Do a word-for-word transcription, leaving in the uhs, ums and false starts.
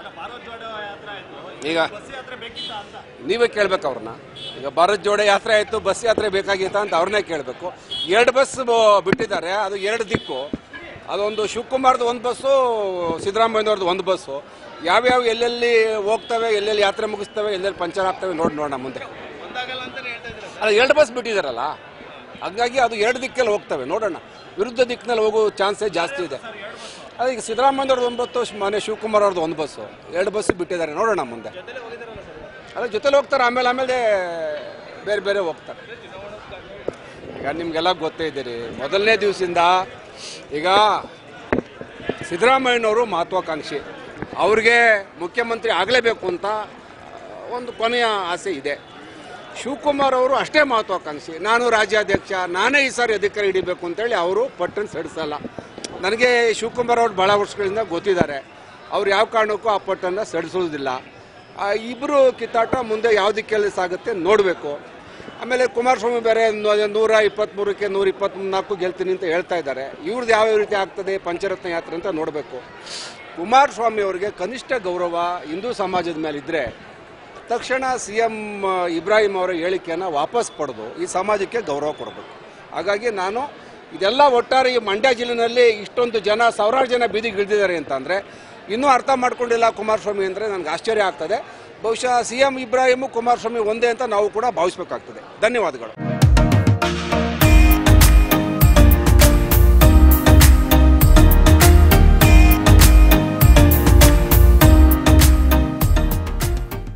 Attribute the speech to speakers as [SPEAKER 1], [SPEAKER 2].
[SPEAKER 1] ಈಗ ನೀವೇ ಕೇಳ್ಬೇಕು ಅವ್ರನ್ನ. ಈಗ ಭಾರತ್ ಜೋಡೋ ಯಾತ್ರೆ ಆಯಿತು, ಬಸ್ ಯಾತ್ರೆ ಬೇಕಾಗಿತ್ತ ಅಂತ ಅವ್ರನ್ನೇ ಕೇಳಬೇಕು. ಎರಡು ಬಸ್ ಬಿಟ್ಟಿದ್ದಾರೆ, ಅದು ಎರಡು ದಿಕ್ಕು. ಅದೊಂದು ಶಿವಕುಮಾರ್ದು ಒಂದು ಬಸ್ಸು, ಸಿದ್ದರಾಮಯ್ಯನವ್ರದ್ದು ಒಂದು ಬಸ್ಸು. ಯಾವ್ಯಾವ ಎಲ್ಲೆಲ್ಲಿ ಹೋಗ್ತವೆ, ಎಲ್ಲೆಲ್ಲಿ ಯಾತ್ರೆ ಮುಗಿಸ್ತವೆ, ಎಲ್ಲೆಲ್ಲಿ ಪಂಚರ್ ಆಗ್ತವೆ ನೋಡಿ ನೋಡೋಣ ಮುಂದೆ. ಅಲ್ಲ, ಎರಡು ಬಸ್ ಬಿಟ್ಟಿದ್ದಾರಲ್ಲ, ಹಾಗಾಗಿ ಅದು ಎರಡು ದಿಕ್ಕಲ್ಲಿ ಹೋಗ್ತವೆ. ನೋಡೋಣ, ವಿರುದ್ಧ ದಿಕ್ಕಿನಲ್ಲಿ ಹೋಗೋ ಚಾನ್ಸೇ ಜಾಸ್ತಿ ಇದೆ. ಅದಕ್ಕೆ ಸಿದ್ದರಾಮಯ್ಯವ್ರದ್ದು ಒಂದು ಬಸ್ಸು, ಮನೆ ಶಿವಕುಮಾರ್ ಅವ್ರದ್ದು ಒಂದು ಬಸ್ಸು, ಎರಡು ಬಸ್ಸು ಬಿಟ್ಟಿದ್ದಾರೆ. ನೋಡೋಣ ಮುಂದೆ. ಅದೇ ಜೊತೆಲಿ ಹೋಗ್ತಾರೆ, ಆಮೇಲೆ ಆಮೇಲೆ ಬೇರೆ ಬೇರೆ ಹೋಗ್ತಾರೆ. ಈಗ ನಿಮಗೆಲ್ಲ ಗೊತ್ತೇ ಇದ್ದೀರಿ, ಮೊದಲನೇ ದಿವಸದಿಂದ ಈಗ ಸಿದ್ದರಾಮಯ್ಯನವರು ಮಹತ್ವಾಕಾಂಕ್ಷಿ, ಅವ್ರಿಗೆ ಮುಖ್ಯಮಂತ್ರಿ ಆಗಲೇಬೇಕು ಅಂತ ಒಂದು ಕೊನೆಯ ಆಸೆ ಇದೆ. ಶಿವಕುಮಾರ್ ಅವರು ಅಷ್ಟೇ ಮಹತ್ವಾಕಾಂಕ್ಷಿ, ನಾನು ರಾಜ್ಯಾಧ್ಯಕ್ಷ, ನಾನೇ ಈ ಸಾರಿ ಅಧಿಕಾರ ಹಿಡಿಬೇಕು ಅಂತೇಳಿ ಅವರು ಪಟ್ಟನ್ನು ಸಡಿಸಲ್ಲ. ನನಗೆ ಶಿವಕುಮಾರ್ ಅವರು ಭಾಳ ವರ್ಷಗಳಿಂದ ಗೊತ್ತಿದ್ದಾರೆ, ಅವ್ರು ಯಾವ ಕಾರಣಕ್ಕೂ ಆ ಪಟ್ಟನ್ನು ಸಡಿಸೋದಿಲ್ಲ. ಇಬ್ಬರು ಕಿತ್ತಾಟ ಮುಂದೆ ಯಾವ ದಿಕ್ಕಲ್ಲಿ ಸಾಗುತ್ತೆ ನೋಡಬೇಕು. ಆಮೇಲೆ ಕುಮಾರಸ್ವಾಮಿ ಬೇರೆ ನೂರ ಇಪ್ಪತ್ತ್ಮೂರಕ್ಕೆ ನೂರ ಇಪ್ಪತ್ತ್ನಾಲ್ಕು ಗೆಲ್ತೀನಿ ಅಂತ ಹೇಳ್ತಾ ಇದ್ದಾರೆ. ಇವ್ರದ್ದು ಯಾವ ರೀತಿ ಆಗ್ತದೆ ಪಂಚರತ್ನ ಯಾತ್ರೆ ಅಂತ ನೋಡಬೇಕು. ಕುಮಾರಸ್ವಾಮಿ ಅವರಿಗೆ ಕನಿಷ್ಠ ಗೌರವ ಹಿಂದೂ ಸಮಾಜದ ಮೇಲಿದ್ದರೆ ತಕ್ಷಣ ಸಿ ಎಂ ಇಬ್ರಾಹಿಂ ಅವರ ಹೇಳಿಕೆಯನ್ನು ವಾಪಸ್ ಪಡೆದು ಈ ಸಮಾಜಕ್ಕೆ ಗೌರವ ಕೊಡಬೇಕು. ಹಾಗಾಗಿ ನಾನು ಇದೆಲ್ಲ ಒಟ್ಟಾರೆ ಈ ಮಂಡ್ಯ ಜಿಲ್ಲೆಯಲ್ಲಿ ಇಷ್ಟೊಂದು ಜನ, ಸಾವಿರಾರು ಜನ ಬೀದಿಗೆ ಇಳಿದಿದ್ದಾರೆ ಅಂತಂದರೆ ಇನ್ನೂ ಅರ್ಥ ಮಾಡ್ಕೊಂಡಿಲ್ಲ ಕುಮಾರಸ್ವಾಮಿ ಅಂದರೆ ನನಗೆ ಆಶ್ಚರ್ಯ ಆಗ್ತದೆ. ಬಹುಶಃ ಸಿ ಎಂ ಇಬ್ರಾಹಿಮು ಕುಮಾರಸ್ವಾಮಿ ಒಂದೇ ಅಂತ ನಾವು ಕೂಡ ಭಾವಿಸಬೇಕಾಗ್ತದೆ. ಧನ್ಯವಾದಗಳು.